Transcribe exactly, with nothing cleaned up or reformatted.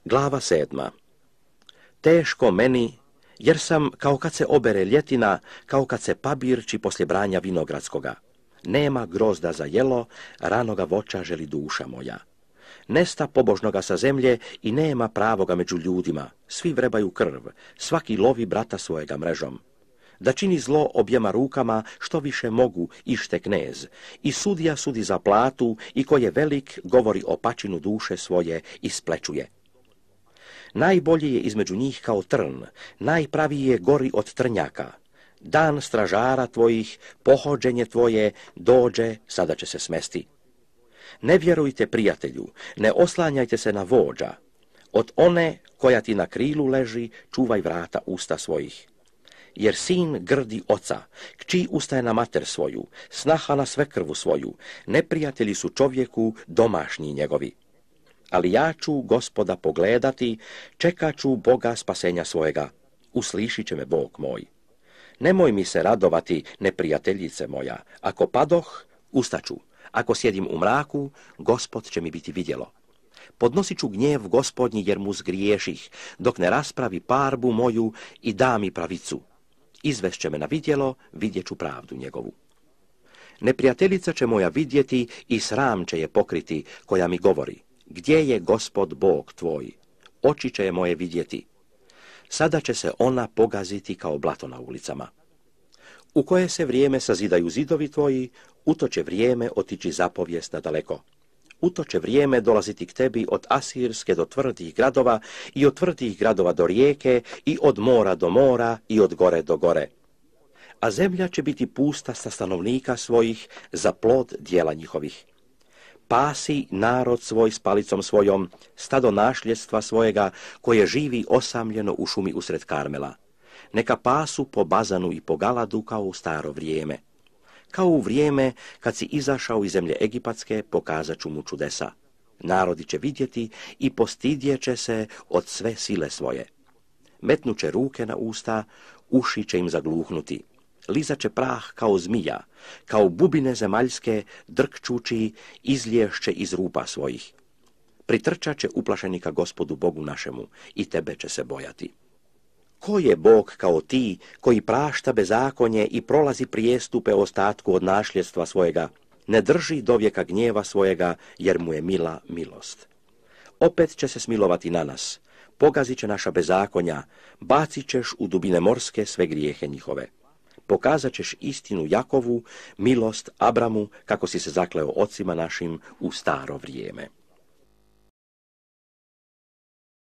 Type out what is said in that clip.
Glava sedma. Teško meni, jer sam kao kad se obere ljetina, kao kad se pabirči poslije branja vinogradskoga. Nema grozda za jelo, ranoga voća želi duša moja. Nesta pobožnoga sa zemlje i nema pravoga među ljudima. Svi vrebaju krv, svaki lovi brata svojega mrežom. Da čini zlo objema rukama, što više mogu, ište knez. I sudija sudi za platu, i ko je velik, govori o pačinu duše svoje i splečuje. Najbolji je između njih kao trn, najpraviji je gori od trnjaka. Dan stražara tvojih, pohođenje tvoje, dođe, sada će se smesti. Ne vjerujte prijatelju, ne oslanjajte se na vođa. Od one koja ti na krilu leži, čuvaj vrata usta svojih. Jer sin grdi oca, kći ustaje na mater svoju, snaha na svekrvu svoju, neprijatelji su čovjeku domašnji njegovi. Ali ja ću Gospoda pogledati, čekat ću Boga spasenja svojega, uslišit će me Bog moj. Nemoj mi se radovati, neprijateljice moja, ako padoh, ustaću, ako sjedim u mraku, Gospod će mi biti vidjelo. Podnosit ću gnjev Gospodnji jer mu zgriješih, dok ne raspravi parbu moju i da mi pravicu. Izvešće me na vidjelo, vidjet ću pravdu njegovu. Neprijateljica će moja vidjeti i sram će je pokriti, koja mi govori, gdje je Gospod Bog tvoj? Oči će je moje vidjeti. Sada će se ona pogaziti kao blato na ulicama. U koje se vrijeme sazidaju zidovi tvoji, u to će vrijeme otići zapovijest nadaleko. U to će vrijeme dolaziti k tebi od Asirske do tvrdih gradova i od tvrdih gradova do rijeke i od mora do mora i od gore do gore. A zemlja će biti pusta sa stanovnika svojih za plod dijela njihovih. Pasi narod svoj s palicom svojom, stado našljedstva svojega, koje živi osamljeno u šumi usred Karmela. Neka pasu po Bazanu i po Galadu kao u staro vrijeme. Kao u vrijeme kad si izašao iz zemlje Egipatske, pokazat ću mu čudesa. Narodi će vidjeti i postidjet će se od sve sile svoje. Metnuće ruke na usta, uši će im zagluhnuti. Lizat će prah kao zmija, kao bubine zemaljske, drkčući, izliješće iz rupa svojih. Pritrčat će uplašenika Gospodu Bogu našemu i tebe će se bojati. Ko je Bog kao ti, koji prašta bezakonje i prolazi prijestupe ostatku od našljedstva svojega, ne drži do vijeka gnjeva svojega, jer mu je mila milost. Opet će se smilovati na nas, pogazit će naša bezakonja, bacit ćeš u dubine morske sve grijehe njihove. Pokazat ćeš istinu Jakovu, milost Abramu, kako si se zakleo ocima našim u staro vrijeme.